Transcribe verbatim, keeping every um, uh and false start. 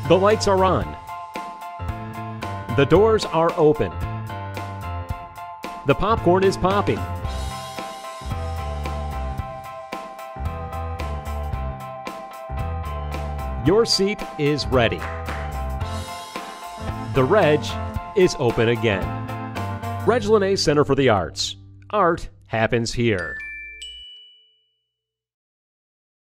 The lights are on. The doors are open. The popcorn is popping. Your seat is ready. The Reg is open again. Reg Linné Center for the Arts. Art happens here.